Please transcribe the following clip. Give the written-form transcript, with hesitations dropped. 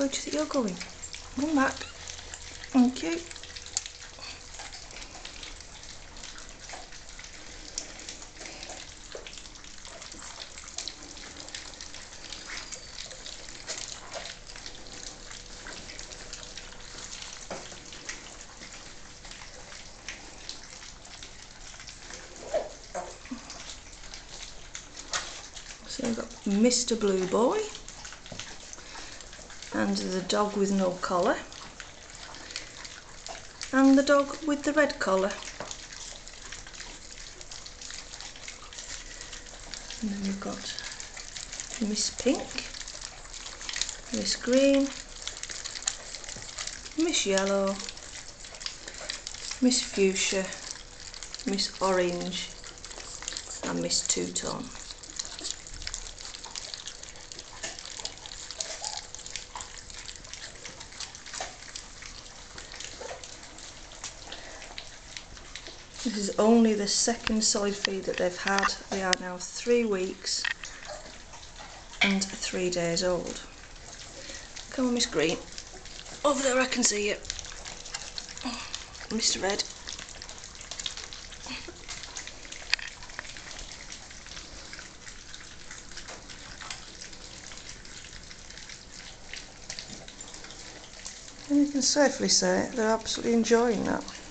Where'd you think you're going? Come back. Thank you. So we've got Mr. Blue Boy and the dog with no collar and the dog with the red collar. And then we've got Miss Pink, Miss Green, Miss Yellow, Miss Fuchsia, Miss Orange and Miss Two-Tone. This is only the second solid feed that they've had. They are now 3 weeks and 3 days old. Come on, Miss Green. Over there, I can see you. Mr. Red. And you can safely say they're absolutely enjoying that.